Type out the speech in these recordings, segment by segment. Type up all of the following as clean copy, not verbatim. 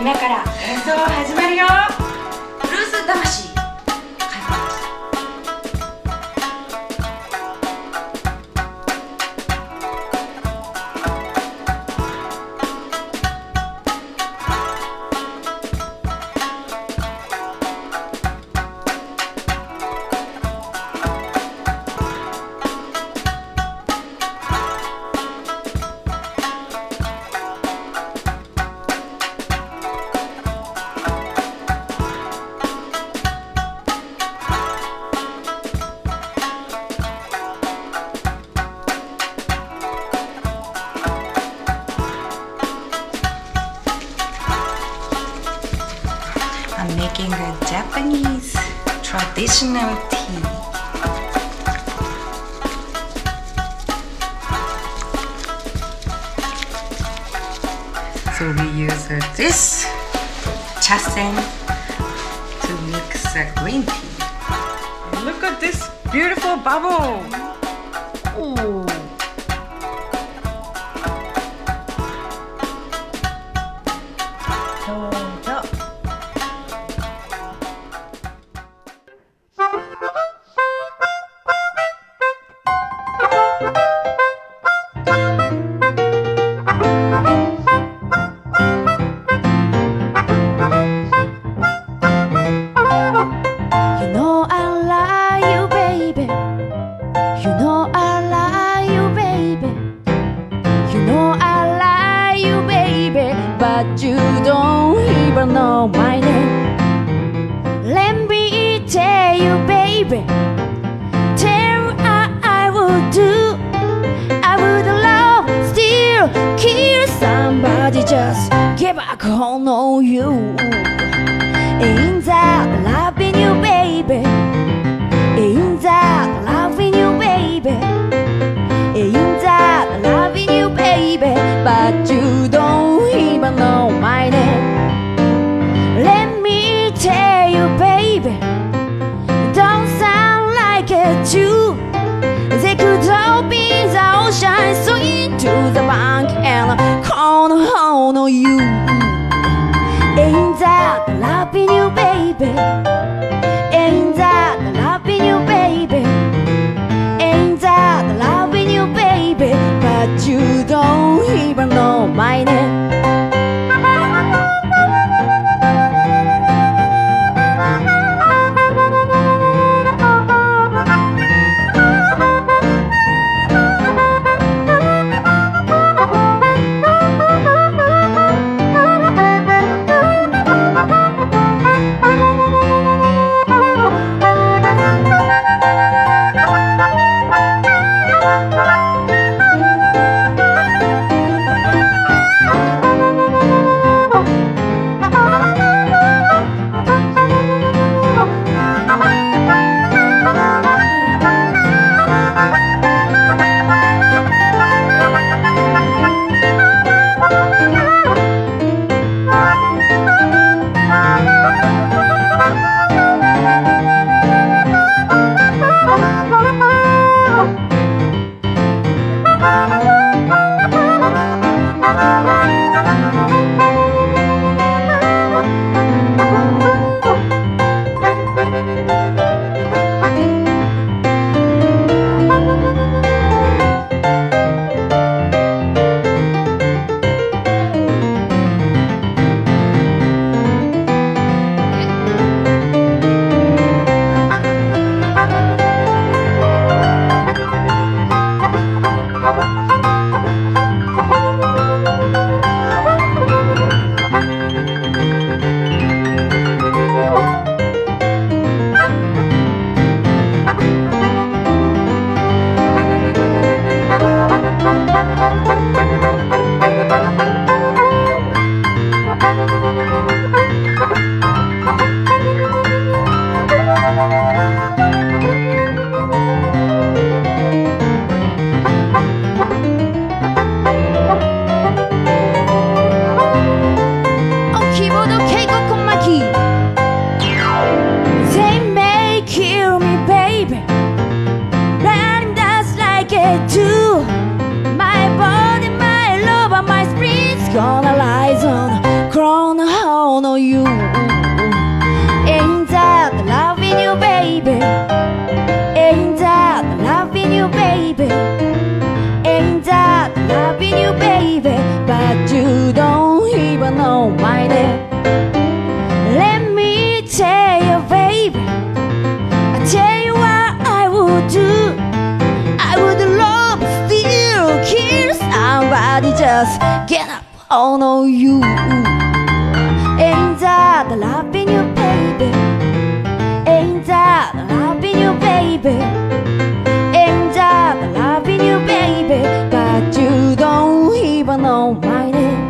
今から演奏始まるよ。ブルース魂開放です。I'm making a Japanese traditional tea. So we use this chasen to mix the green tea. Look at this beautiful bubble. Ooh. But you don't even know my name. Let me tell you, baby. Tell me I would do. I would love, still kill somebody, just get back home on you. Ain't that loving you, baby? Ain't that loving you, baby? Ain't that loving you, baby? But you don't even know my name. Let me tell you, baby, don't sound like a Jew. They could open the ocean, swing to the bank and call home on you. Ain't that loving you, baby? Ain't that loving you, baby? Ain't that loving you, baby? But you don't even know my name. baby, but you don't even know my name. Let me tell you, baby, I tell you what I would do. I would love, steal, kill somebody, just get up on you. Ain't that loving you, baby? Ain't that loving you, baby? Ain't that loving you, baby? But you don't even know my name.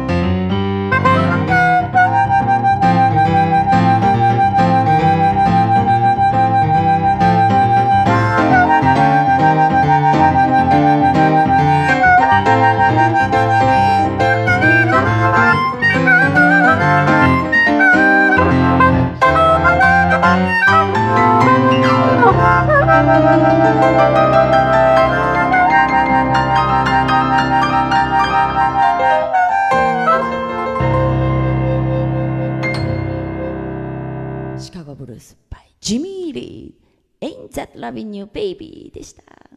シカゴブルース by ジミー・リー Ain't That Loving You Baby でした。